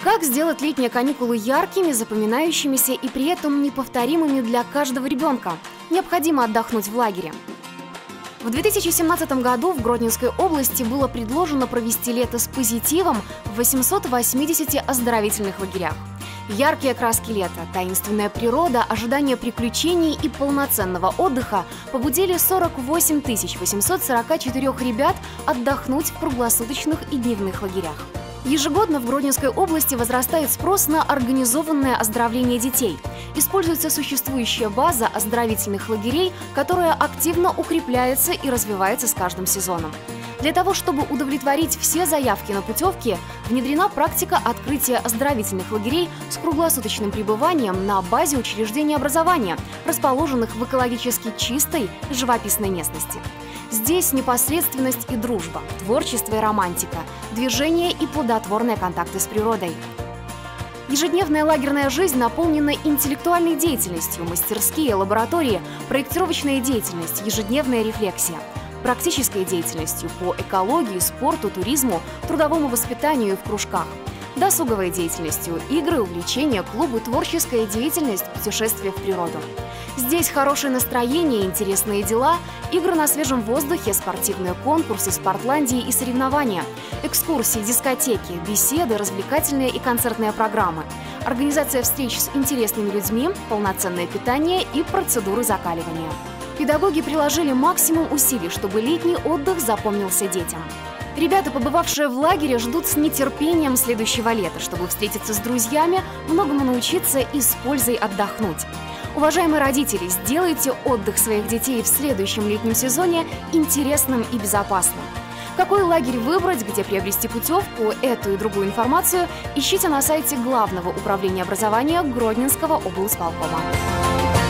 Как сделать летние каникулы яркими, запоминающимися и при этом неповторимыми для каждого ребенка? Необходимо отдохнуть в лагере. В 2017 году в Гродненской области было предложено провести лето с позитивом в 880 оздоровительных лагерях. Яркие краски лета, таинственная природа, ожидание приключений и полноценного отдыха побудили 48 844 ребят отдохнуть в круглосуточных и дневных лагерях. Ежегодно в Гродненской области возрастает спрос на организованное оздоровление детей. Используется существующая база оздоровительных лагерей, которая активно укрепляется и развивается с каждым сезоном. Для того, чтобы удовлетворить все заявки на путевки, внедрена практика открытия оздоровительных лагерей с круглосуточным пребыванием на базе учреждений образования, расположенных в экологически чистой, живописной местности. Здесь непосредственность и дружба, творчество и романтика, движение и плодотворные контакты с природой. Ежедневная лагерная жизнь наполнена интеллектуальной деятельностью, мастерские, лаборатории, проектировочная деятельность, ежедневная рефлексия, практической деятельностью по экологии, спорту, туризму, трудовому воспитанию в кружках, досуговой деятельностью, игры, увлечения, клубы, творческая деятельность, путешествия в природу. Здесь хорошее настроение, интересные дела, игры на свежем воздухе, спортивные конкурсы, спортландии и соревнования, экскурсии, дискотеки, беседы, развлекательные и концертные программы, организация встреч с интересными людьми, полноценное питание и процедуры закаливания. Педагоги приложили максимум усилий, чтобы летний отдых запомнился детям. Ребята, побывавшие в лагере, ждут с нетерпением следующего лета, чтобы встретиться с друзьями, многому научиться и с пользой отдохнуть. Уважаемые родители, сделайте отдых своих детей в следующем летнем сезоне интересным и безопасным. Какой лагерь выбрать, где приобрести путевку, эту и другую информацию ищите на сайте Главного управления образования Гродненского облисполкома.